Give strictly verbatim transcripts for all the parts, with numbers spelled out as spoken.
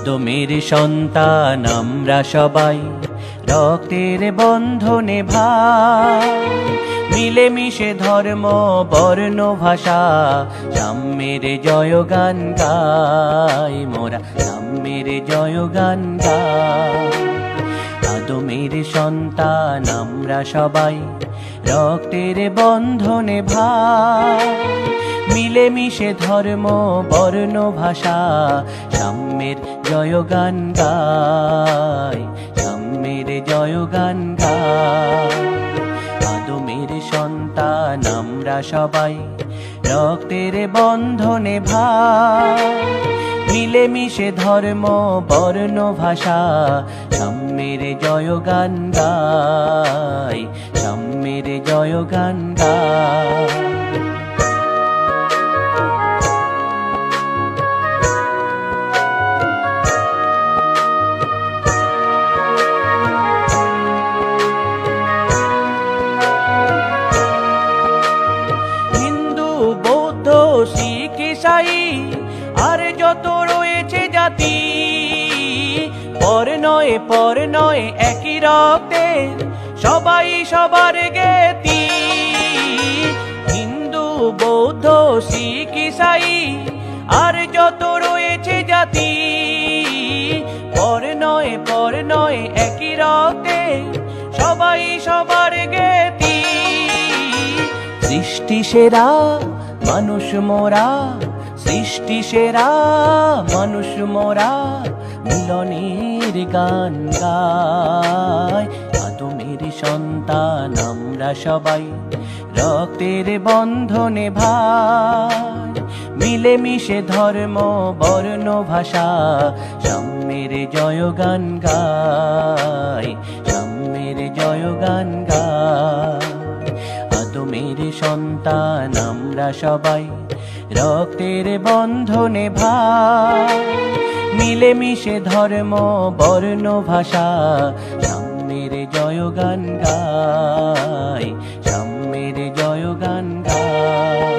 আদমের সন্তান আমরা সবাই, রক্তের বন্ধনে ভাই। মিলেমিশে ধর্ম বর্ণ ভাষা, সাম্যের জয়গান গাই মোরা, সাম্যের জয়গান গাই। আদমের সন্তান আমরা সবাই, রক্তের বন্ধনে ভাই। মিলেমিশে ধর্ম বর্ণ ভাষা, সাম্যের জয়গান গাই, সাম্যের জয়গান গাই। আদমের সন্তান আমরা সবাই, রক্তের বন্ধনে ভাই। মিলেমিশে ধর্ম বর্ণ ভাষা, সাম্যের জয়গান গাই, সাম্যের জয়গান গাই। শিখ ইসাই আর যত রয়েছে জাতি, পর নয় পর নয় একই রক্তের সবাই সবার জ্ঞাতি। হিন্দু বৌদ্ধ শিখ ইসাই আর যত রয়েছে জাতি, পর নয় পর নয় একই রক্তের সবাই সবার জ্ঞাতি। সৃষ্টি সেরা মানুষ মোরা, সৃষ্টি সেরা মানুষ মোরা, মিলনের গান গাই। আদমের সন্তান আমরা সবাই, রক্তের বন্ধনে ভাই। মিলেমিশে ধর্ম বর্ণ ভাষা, সাম্যের জয়গান গাই, সাম্যের জয়গান গাই। আদমের সন্তান আমরা সবাই, রক্তের বন্ধনে ভাই। মিলেমিশে ধর্ম বর্ণ ভাষা, সাম্যের জয়গান গাই, সাম্যের জয়গান গাই।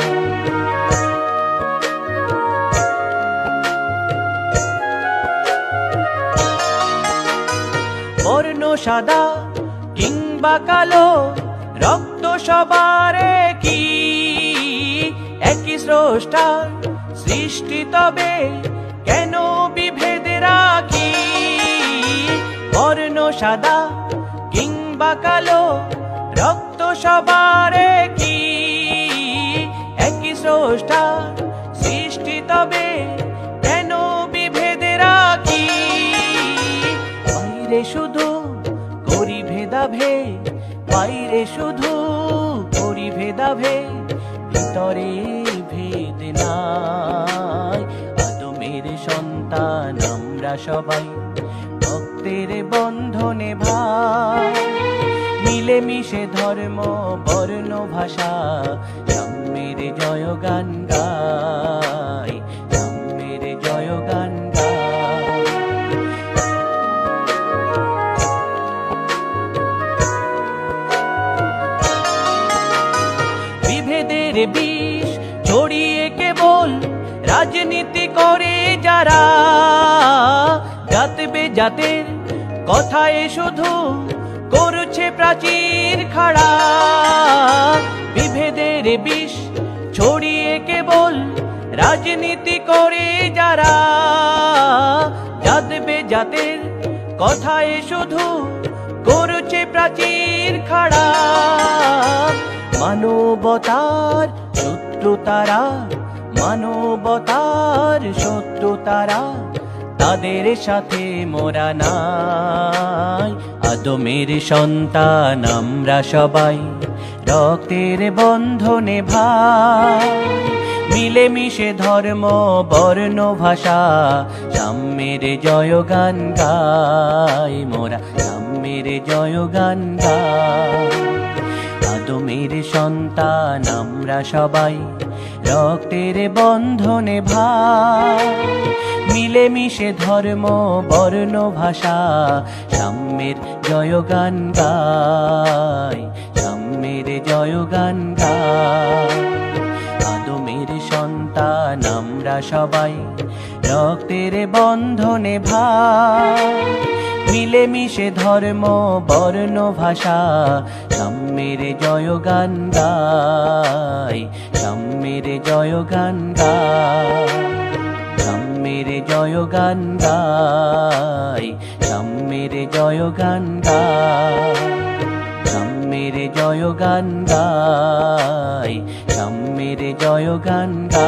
বর্ণ সাদা কিংবা কালো, রক্ত সবার কি একই স্রষ্টার সৃষ্টি, তবে কেন বিভেদ রাখি? বর্ণ সাদা কিংবা কালো, রক্ত সবার কি একই স্রষ্টার সৃষ্টি, তবে কেন বিভেদ রাখি? বাইরে শুধু করি ভেদাভেদ, বাইরে শুধু করি ভেদাভেদ, ভিতরে ভেদ নাই। আদমের সন্তান আমরা সবাই, রক্তের বন্ধনে ভাই। মিলেমিশে ধর্ম বর্ণ ভাষা, সাম্যের জয়গান গাই, সাম্যের জয়গান গাই। বিভেদের বিষ ছড়িয়ে কেবল রাজনীতি করে যারা, জাত বেজাতের কথায় শুধু করছে প্রাচীর খাড়া। বিভেদের বিষ ছড়িয়ে কেবল রাজনীতি করে যারা, জাত বেজাতের কথায় শুধু করছে প্রাচীর খাড়া। মানবতার শত্রু তারা, মানবতার শত্রু তারা, তাদের সাথে মোরা নাই। আদমের সন্তান আমরা সবাই, রক্তের বন্ধনে ভাই। মিলেমিশে ধর্ম বর্ণ ভাষা, সাম্যের জয়গান গাই মোরা, সাম্যের জয়গান গাই। আদমের সন্তান আমরা সবাই, রক্তের বন্ধনে ভাই। মিলেমিশে ধর্ম বর্ণ ভাষা, সাম্যের জয়গান গাই, সাম্যের জয়গান গাই। আদমের সন্তান আমরা আমরা সবাই রক্তের বন্ধনে ভাই, মিলেমিশে ধর্ম বর্ণ ভাষা সাম্যের জয়গান গাই, সাম্যের জয়গান গাই, সাম্যের জয়গান গাই, সাম্যের জয়গান গাই, সাম্যের জয়গান গাই, সাম্যের জয়গান গাই।